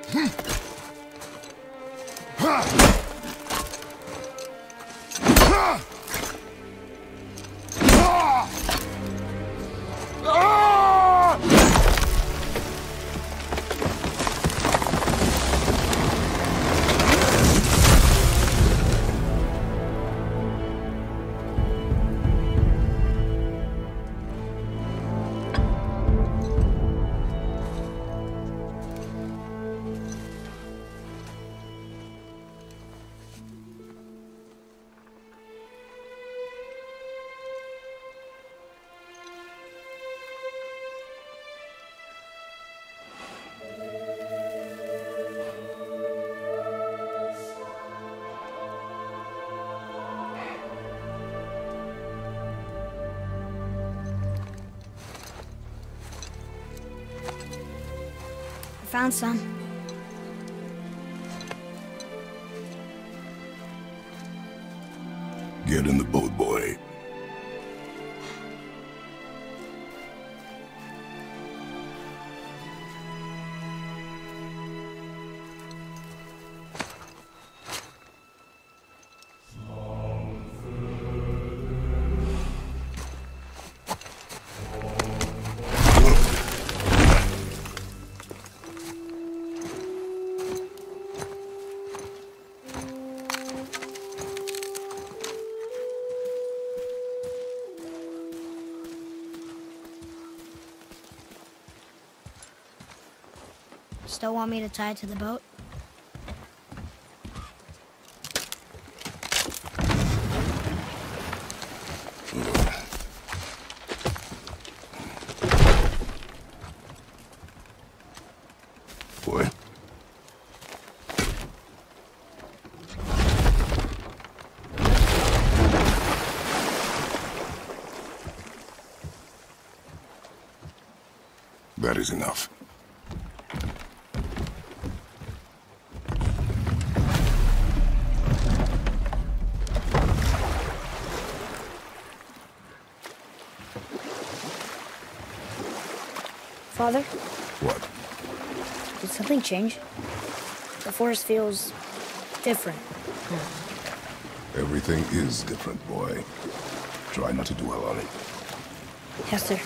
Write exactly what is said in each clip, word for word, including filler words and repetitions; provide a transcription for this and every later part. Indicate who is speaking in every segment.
Speaker 1: Found some.
Speaker 2: Get in the boat, boy.
Speaker 1: Still want me to tie it to the boat?
Speaker 2: Boy. That is enough.
Speaker 1: Father?
Speaker 2: What?
Speaker 1: Did something change? The forest feels different.
Speaker 2: Everything is different, boy. Try not to dwell on it.
Speaker 1: Yes, sir.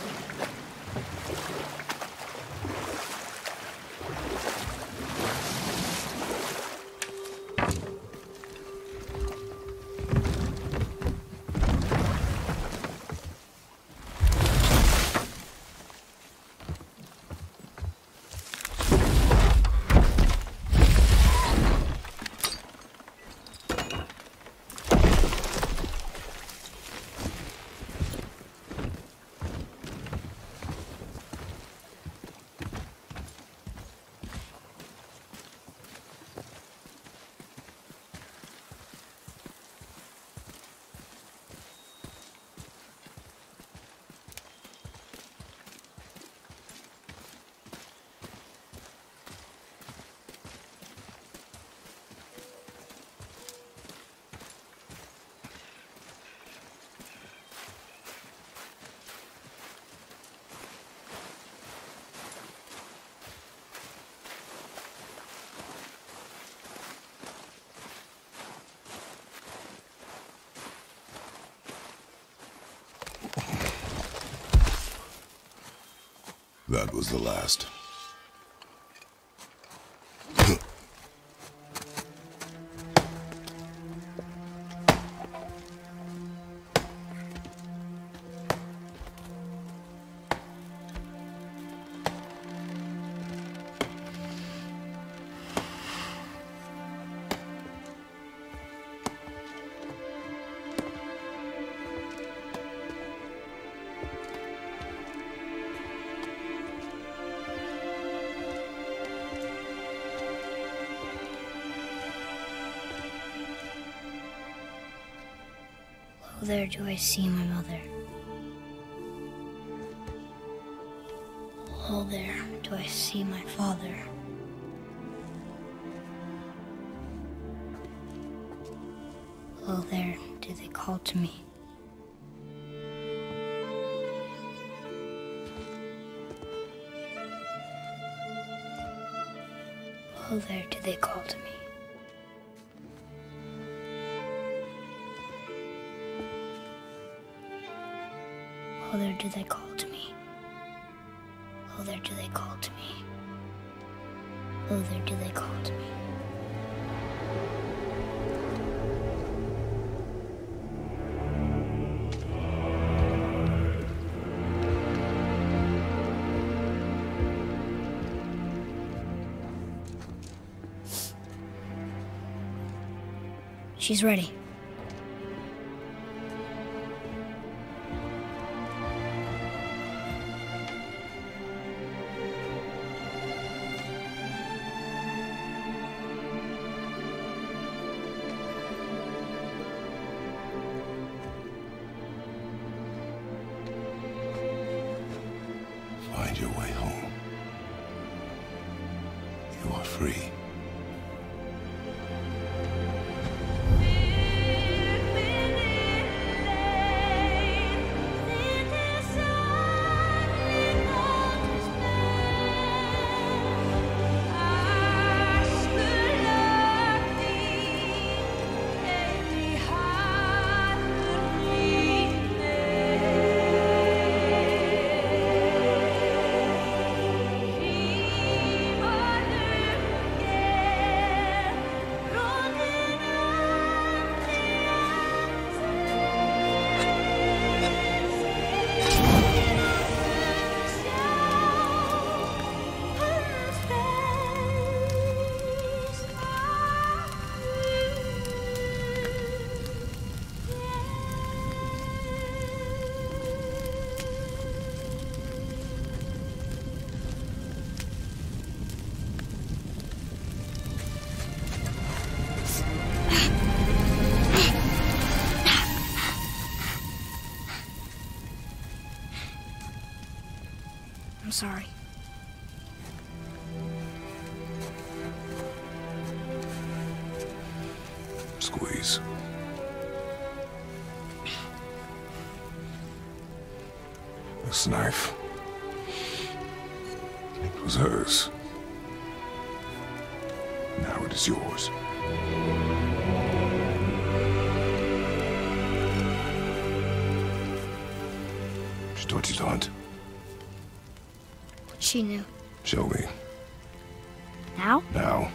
Speaker 2: That was the last.
Speaker 1: Oh, there do I see my mother. Oh, there do I see my father. Oh, there do they call to me. Oh, there do they call to me. Oh, there do they call to me. Oh, there do they call to me. Oh, there do they call to me. She's ready.
Speaker 2: Find your way home. You are free.
Speaker 1: I'm sorry.
Speaker 2: Squeeze. This knife. It was hers. Now it is yours. She taught you to hunt.
Speaker 1: She knew.
Speaker 2: Show me.
Speaker 1: Now?
Speaker 2: Now.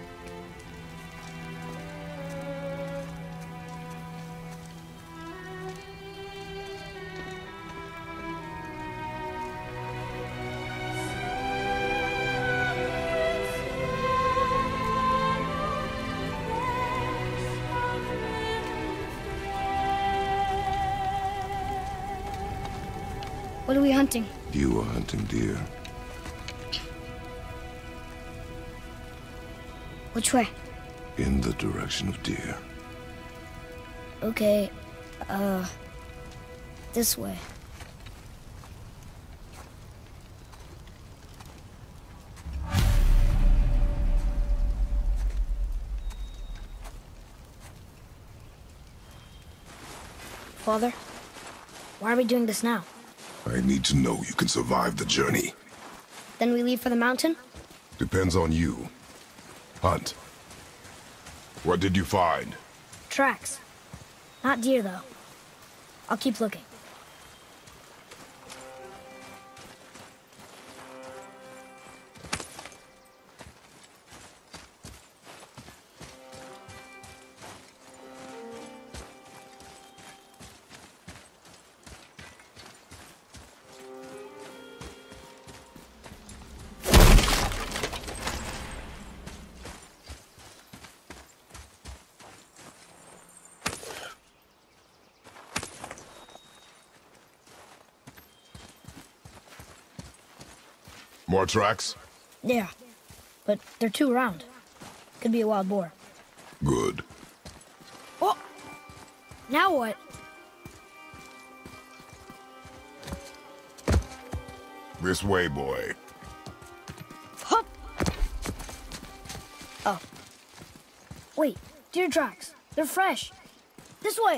Speaker 1: What are we hunting?
Speaker 2: You are hunting deer.
Speaker 1: Which way?
Speaker 2: In the direction of deer.
Speaker 1: Okay, uh, this way. Father, why are we doing this now?
Speaker 2: I need to know you can survive the journey.
Speaker 1: Then we leave for the mountain?
Speaker 2: Depends on you. Hunt. What did you find?
Speaker 1: Tracks. Not deer, though. I'll keep looking.
Speaker 2: More tracks?
Speaker 1: Yeah, but they're too round. Could be a wild boar.
Speaker 2: Good.
Speaker 1: Oh! Now what?
Speaker 2: This way, boy.
Speaker 1: Hup! Oh. Wait, deer tracks. They're fresh. This way!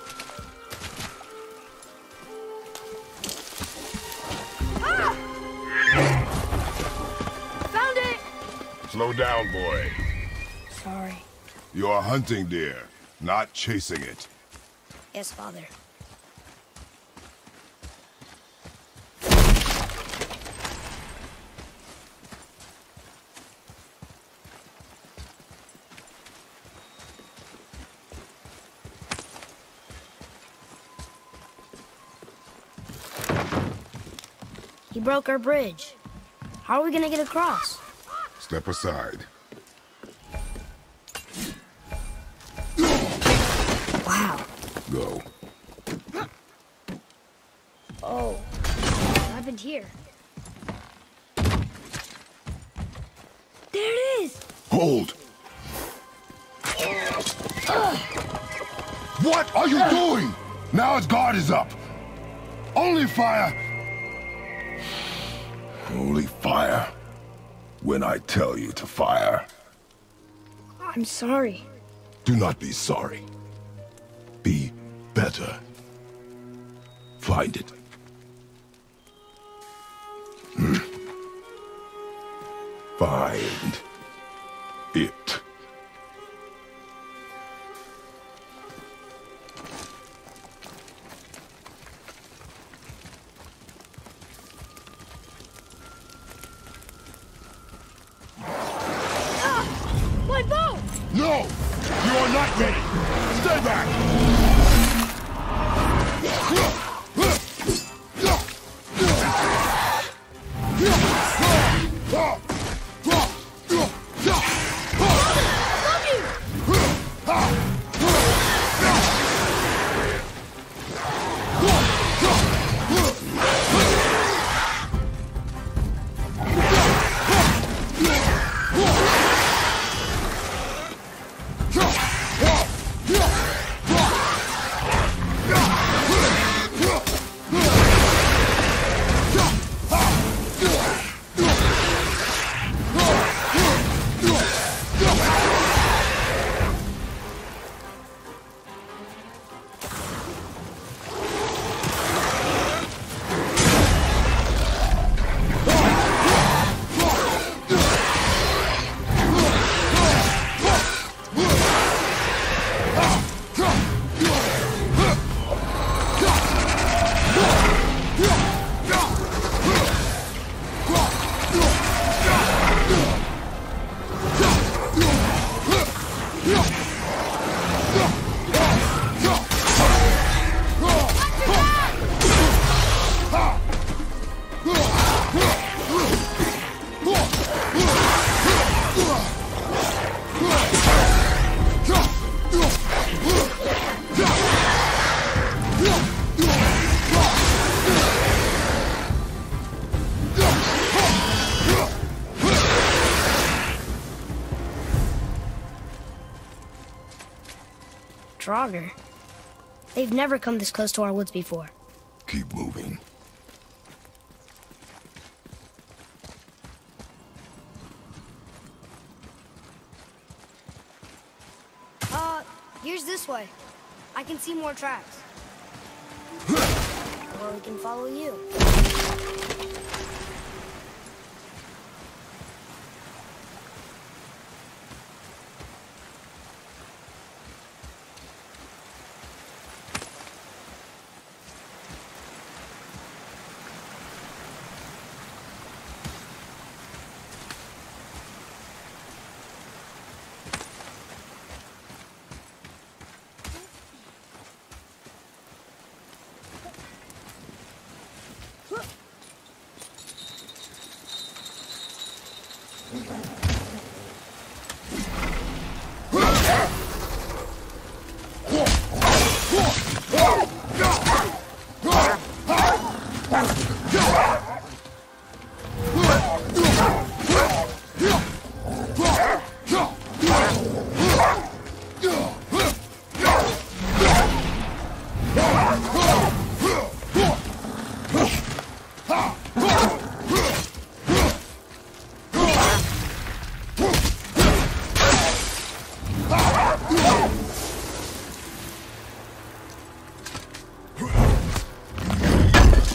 Speaker 1: Ah!
Speaker 2: Slow down, boy.
Speaker 1: Sorry.
Speaker 2: You're hunting deer, not chasing it.
Speaker 1: Yes, Father. He broke our bridge. How are we gonna get across?
Speaker 2: Step aside.
Speaker 1: Wow.
Speaker 2: Go.
Speaker 1: Oh, what happened here? There it is!
Speaker 2: Hold! What are you doing? Now his guard is up. Only fire. Only fire when I tell you to fire.
Speaker 1: I'm sorry.
Speaker 2: Do not be sorry. Be better. Find it. Hmm. Find it.
Speaker 1: My bow!
Speaker 2: No! You are not ready! Stay back!
Speaker 1: Draugr. They've never come this close to our woods before.
Speaker 2: Keep moving.
Speaker 1: Uh, here's this way. I can see more tracks. Or we can follow you.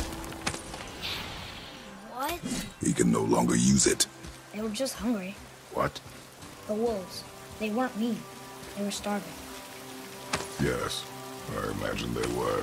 Speaker 2: He can no longer use it.
Speaker 1: They were just hungry.
Speaker 2: What?
Speaker 1: The wolves. They weren't mean. They were starving.
Speaker 2: Yes, I imagine they were.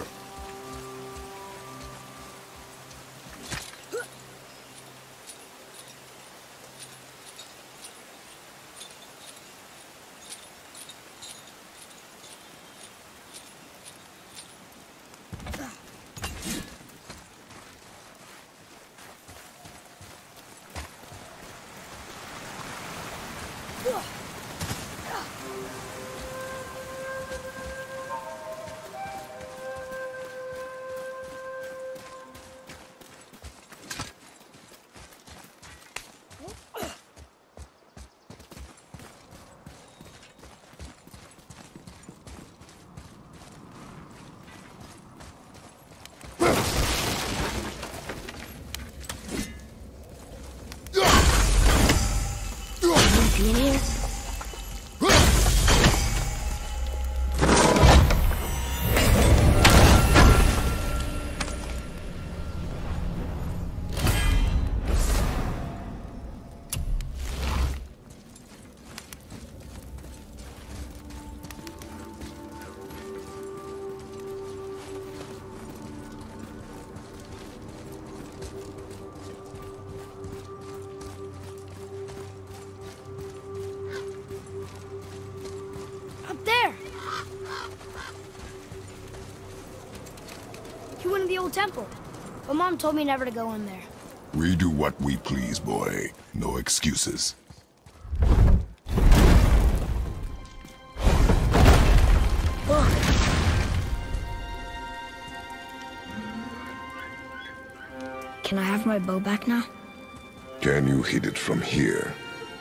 Speaker 1: In here? Temple. But Mom told me never to go in there.
Speaker 2: We do what we please, boy. No excuses.
Speaker 1: Look. Can I have my bow back now?
Speaker 2: Can you hit it from here?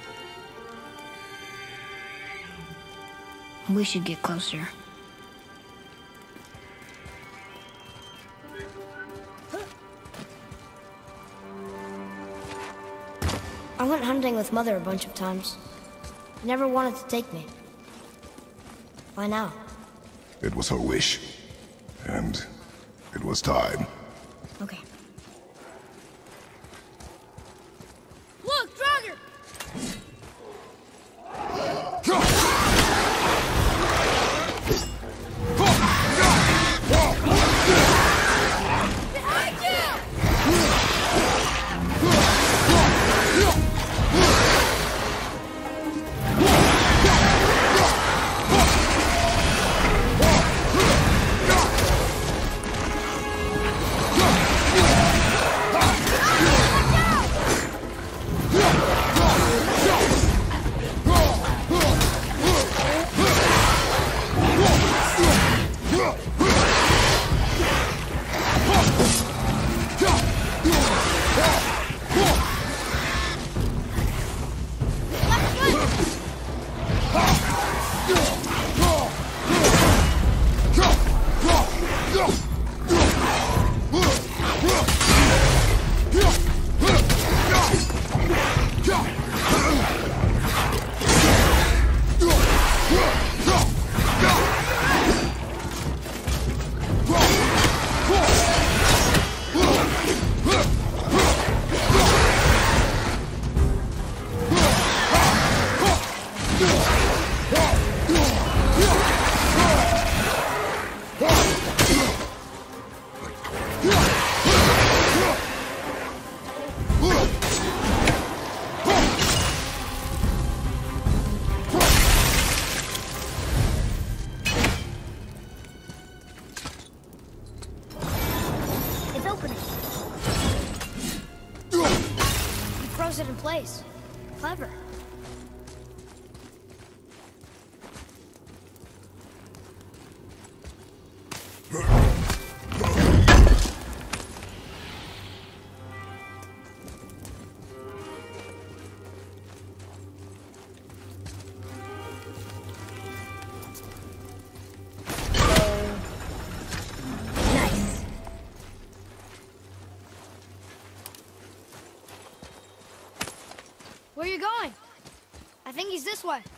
Speaker 1: We should get closer. I went hunting with Mother a bunch of times. She never wanted to take me. Why now?
Speaker 2: It was her wish. And it was time.
Speaker 1: Okay.
Speaker 3: Look, Draugr! Behind you!
Speaker 1: It in place. Clever.
Speaker 3: Where are you going? I think he's this way.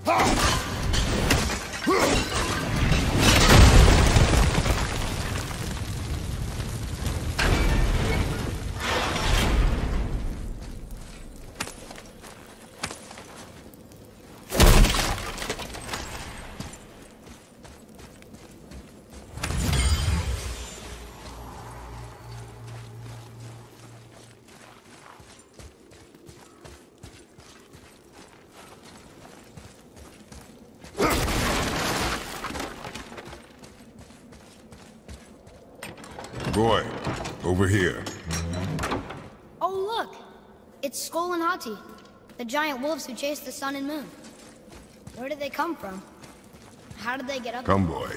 Speaker 2: Boy, over here.
Speaker 3: Oh, look! It's Skull and Hati, the giant wolves who chase the sun and moon. Where did they come from? How did they get up?
Speaker 2: Come, boy.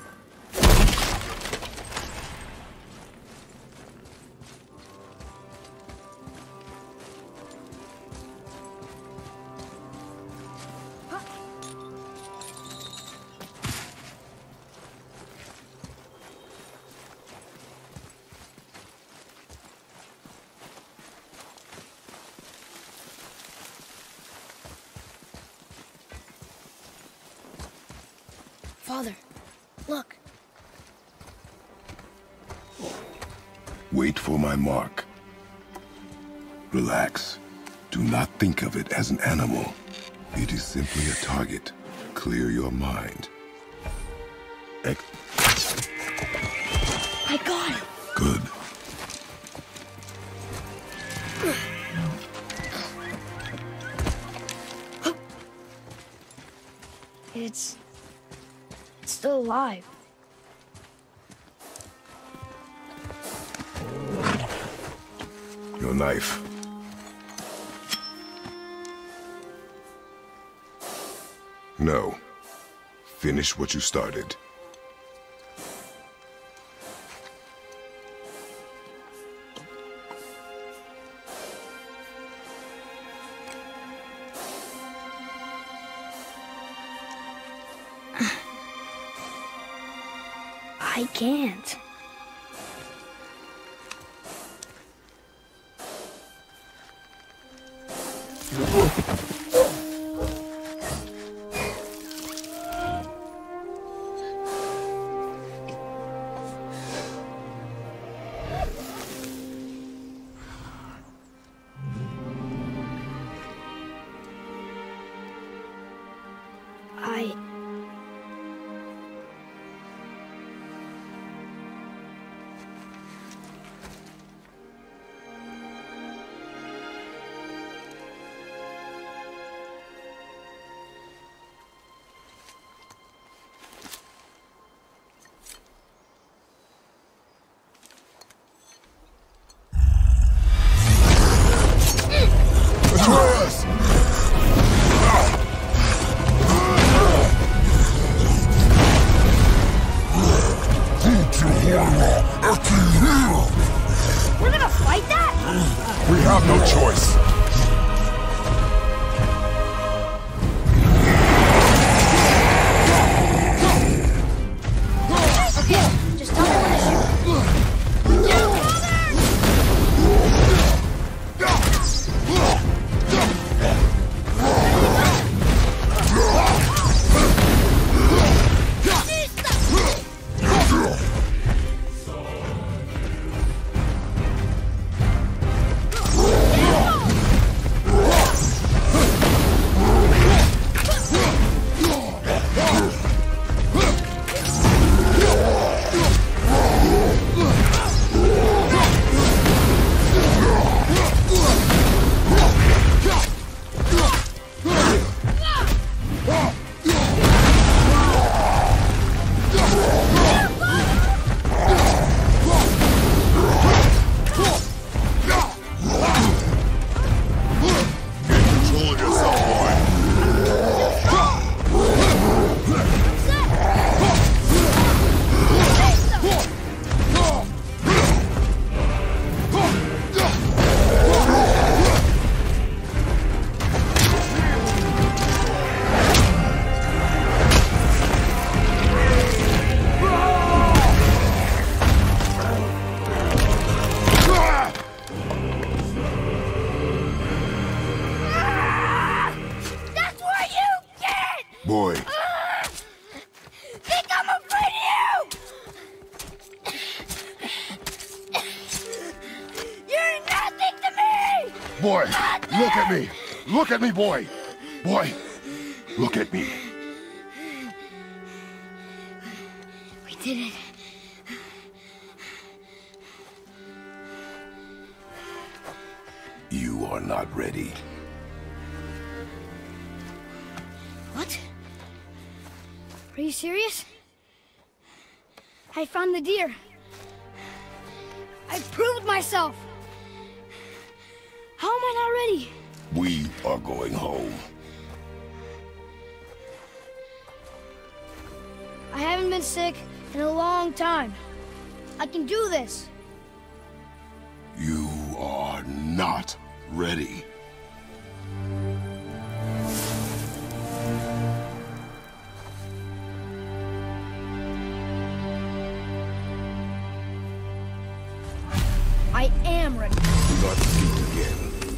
Speaker 3: Father, look.
Speaker 2: Wait for my mark. Relax. Do not think of it as an animal. It is simply a target. Clear your mind. Ex
Speaker 3: I got it.
Speaker 2: Good.
Speaker 3: It's... it's still alive.
Speaker 2: Your knife. No. Finish what you started.
Speaker 1: I can't. I...
Speaker 2: Atreus!
Speaker 3: We're gonna fight that?
Speaker 2: We have no choice.
Speaker 3: Okay, just tell me when to shoot.
Speaker 2: Boy.
Speaker 3: Ah! Think I'm afraid of you! You're nothing to me!
Speaker 2: Boy,
Speaker 3: Nothing!
Speaker 2: look at me! Look at me, boy! Boy, look at me.
Speaker 3: We did it.
Speaker 2: You are not ready.
Speaker 3: What? Are you serious? I found the deer. I proved myself. How am I not ready?
Speaker 2: We are going home.
Speaker 3: I haven't been sick in a long time. I can do this.
Speaker 2: You are not ready.
Speaker 3: I am ready.
Speaker 2: Do not speak again.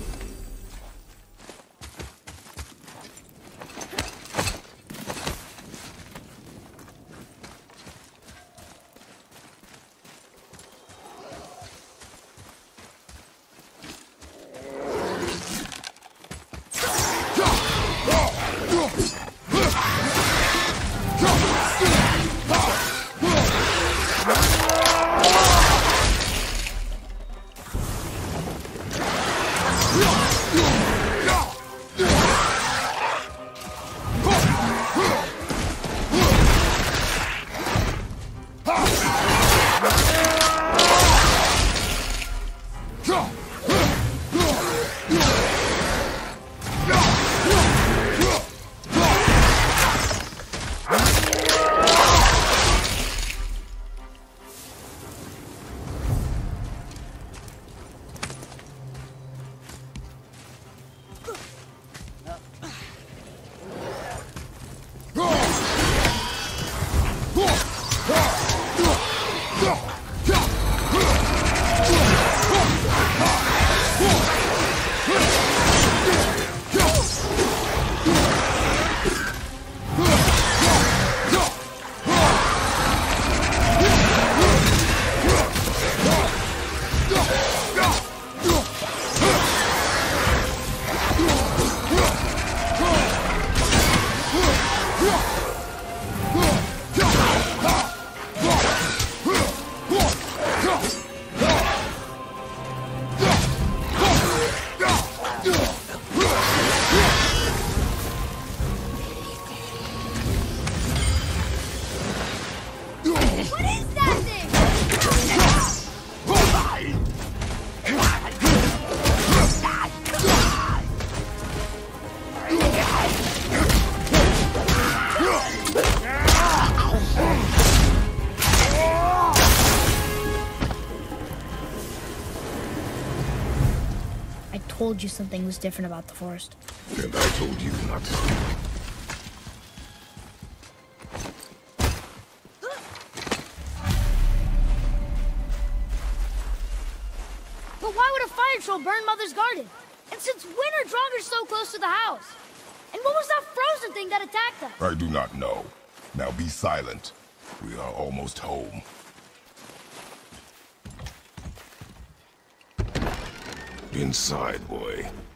Speaker 3: I told you something was different about the forest.
Speaker 2: And I told you not to speak.
Speaker 3: But why would a fire troll burn Mother's garden? And since when are Draugrs so close to the house? And what was that frozen thing that attacked us?
Speaker 2: I do not know. Now be silent. We are almost home. Inside, boy.